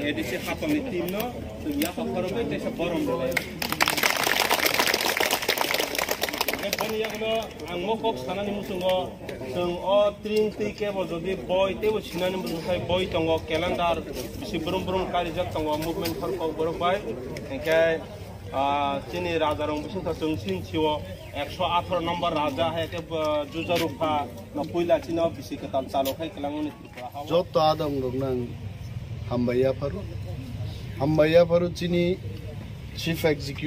ADC हातलनि टीमनो जों या हरबाय तेसा बरम दलाय आं मकक सानानि मुसुंगो जों अ ट्रिं दै केबल जदि बय तेबो सिनानि मुसुंखाय बय दंगो केलेन्डार बिसि ब्रुम ब्रुम कारिजाक दंगो मुभमेन्ट फोरखौ बरबाय ओंखाय चिनि राजारं बिसिंथा जों सिनथियो 118 नम्बर राजा है के जुजारुफा न पुइला चिनो बिसि कताल चालो खाय केलांगनि जत आदम लोगनां हामबाया फारु चिनि chief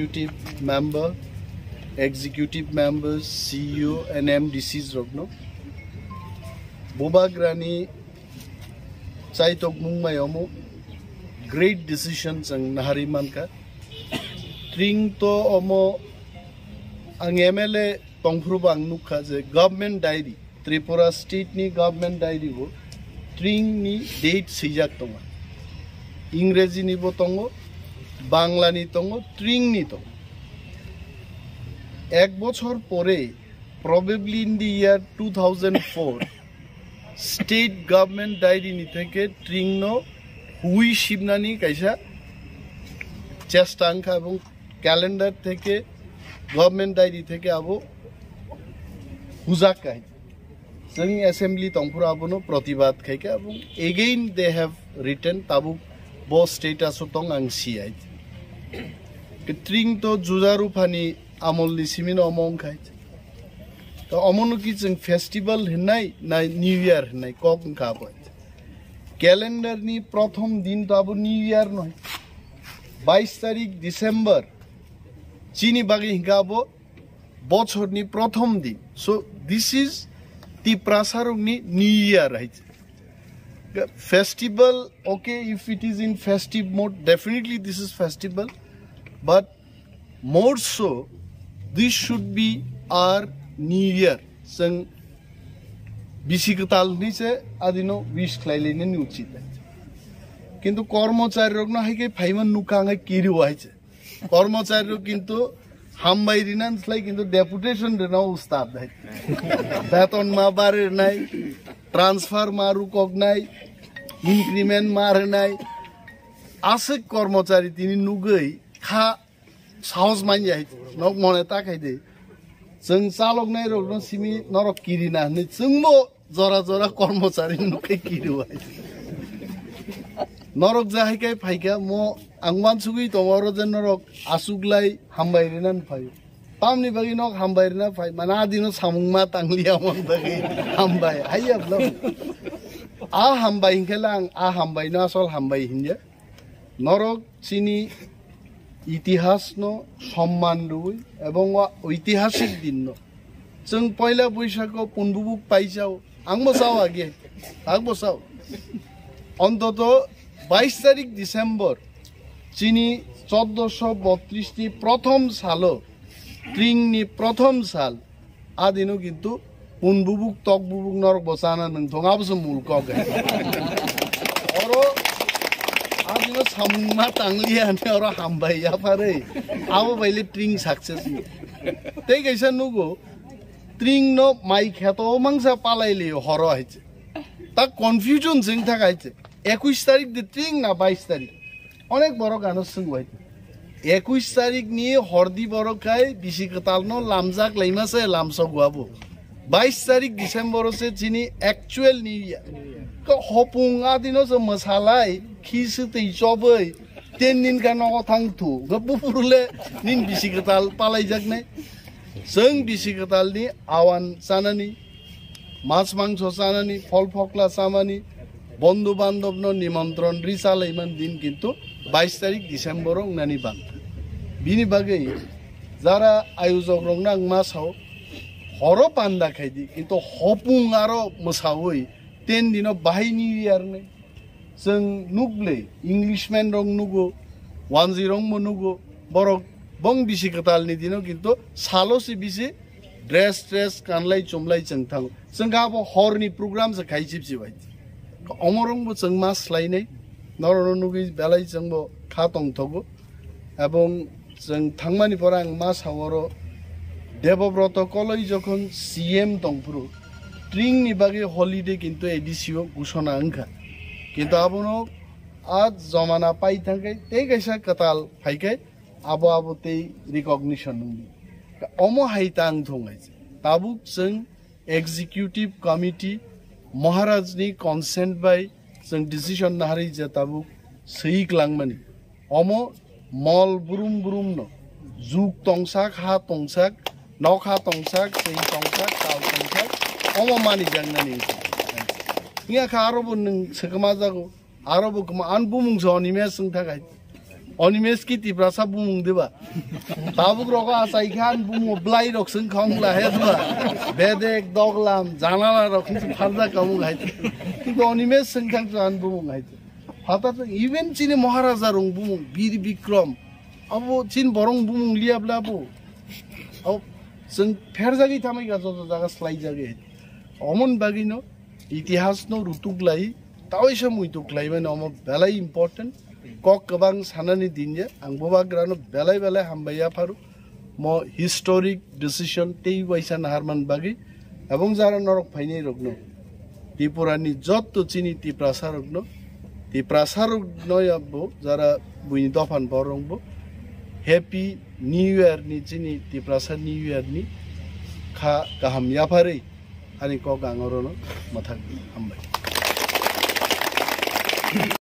executive members, CEO and MDCs rogno bobagrani chaitok mungmayomo great decisions ang nahariman ka tring to omo ang MLA tongfruba ang nukha je government diary Tripura state ni government diary go tring ni date sijak tonga इंग्रेजी नि bo tongo bangla ni tongo tring ni tongo एक बछर परे probably in the year 2004 state government diary ni theke tring no hui shibnani kaisa chestangka ebong calendar theke government diary theke abo hujakai जोंनि assembly tongpura abono pratibad khaike ebong again they have written tabu bo status tong ang siai tring to jujaru phani आमोलनि सिमिन अमंग खाय तो अमनु की जों festival होननाय ना न्यू इयार होननाय कक खाबाय कैलेंडर नि प्रथम दिन तो अब न्यू इयार नय 22 तारिख डिसेम्बर चिनि बागे हिगाबो बछरनि प्रथम दिन सो दिस इज ति प्रासारकनि new year right festival okay if it is in festive mode definitely this is festival but more so this should be our new year जों बिसिकताल निसे आदिनो विश खलाइलेने नि उचित किन्तु कर्मचारी रगनो हाइके फाइमन नुकाङै किरिउ हाइছে कर्मचारी किन्तु हामबाइरिनानस्लाइ किन्तु डेपुटेशन देना उस्ताद हाइ वेतन मा बारेनाय ट्रान्सफर मारु कगनाय इनक्रिमेन्ट मारनाय आसे कर्मचारी तिनि नुगै खा साहस मान जाय नक मने ताखायदे जों चालकनाय रगनो सिमि नरक किरिना नै जोंबो जरा जरा कर्मचारी नुकै किरिवाय नरक जाहायखाय फायका म आंमान सुगै तमरो जे नरक आसुगलाय हामबायरिनान फाय पामनि बागै नक हामबायरिना फाय माना दिनो सामुंमा तांलिया मन बागै हामबाय हायब्ला आ हामबाय हिंखेला आ हामबायना आसल हामबाय हिनजे नरक सिनि इतिहास नो सम्मान रुई एवं ऐतिहासिक दिन नो जों पहिला बैसागो पुनबुबुक पाइजाओ आंबो साव आगे आंबो साव अंतत 22 तारिख डिसेम्बर चिनी 1432 नि प्रथम सालो ट्रिंग नि प्रथम साल आदिनो किन्तु पुनबुबुक तकबुबुक नरक बसाना नोंथाङाबोसो मुलकग आदिनो सामुंमा तांलियाने और हामबाया फारै आबो बाइले ट्रिंग सक्सेस तै गैसा नुगो ट्रिंग नो माइ खेतो मांसा पालाइले हरो हाइছে ता कन्फ्यूजन जों थाखायছে 21 तारिख दे ट्रिंग ना 22 तारिख अनेक बरो गानो संगवाय 21 तारिख नि हरदी बरो खाय बिसिकताल नो लामजाक लैमासे लामसगवाबो 22 तारिख डिसेम्बर से चिनी एक्चुअल न्यू इयार को हपुंगा दिनो से मसालाय खिसु तै चबै 10 दिन का नगो थांथु गबुफुरले निन बिसिकताल पालाय जागनाय जों बिसिकतालनि आवान सानानि मास मांस सानानि फल फकला सामानि बंधु बान्धवनो निमंत्रण रिसालायमान दिन किन्तु 22 तारिख डिसेम्बर नानि बान बिनि बागै जारा आयोजक रंना मासाव हरो पान्दा खायदि किन्तु हपुं आरो मोसावै 10 दिनो बाहाय न्यू इयार ने जों नुगले इंग्लिशमैन रंग नुगो 10 रंग नुगो बरक बं बिसिकतालनि दिनो किन्तु सालोसे बिसि ड्रेस कानलाय चुमलाय जों थां जों गाबो हरनि प्रोग्राम से खायसिबसि बाय अमरंबो जों मास लायनाय नरनो नुगै बेलाय जोंबो खातंग थगो एवं जों थांमानि परा आं मासावरो देवव्रत कलै जखन सीएम तंफ्रु ट्रिंग नि बागे हॉलिडे किन्तु एडिसिओ घोषणा अंखा किन्तु आबनो आज जमाना पाइ थांकै त्यही कैसा कताल फाइकै आबो त्यही रिकग्निसन अमो हाइताङ थोङै ताबुक जों एक्जिक्युटिभ कमिटि महाराजनि कन्सेन्ट बाय जों डिसिसन नाहारै जे ताबुक सैक्लांमानि अमो मल बुरुम बुरुम न जुग तंसाक हा तंसाक नखा तंसाक सै तंसाक काल तंसाक अमो मानि जांनानि निया खा आरोबो नों सगमा जागो आरोबो कमा आन बुमुं ज अनिमेस जों थाखाय अनिमेस की तिब्रासा बुमुं देबा ताबुक रगा आसाइ खान बुमुं ब्लाइ रक जों खांला हेदबा बेदेक दगलाम जानाला रक फारजा कामु गाय किन्तु अनिमेस जों थां जान बुमुं गाय फाता इवेन चिनि महाराजा रंग बुमुं वीर विक्रम अबो चिन बरं बुमुं लियाब्लाबो अब जों फेरजागि थामै गा ज जागा स्लाइ जागे अमन बागिनो इतिहास नो रुतुकलाई तावैसा मुइतुकलाई माने अम बेलाय इम्पोर्टेन्ट कक गोबां सानानि दिनजे आं बबाग्रानो बेलाय बेलाय हामबाया फारु म हिस्टोरिक डिसिसन तेई वैसा नाहारमान बागि एवं जारा नरक फाइनै रगनो त्रिपुरानि जत्तो चिनि तिप्रासा रगनो याबो जारा बुइनि दफान बरंबो हेपी न्यू इयर नि चिनि तिप्रासा न्यू इयर नि खा गाहाम याफारै ani ko gangorono mathak hambai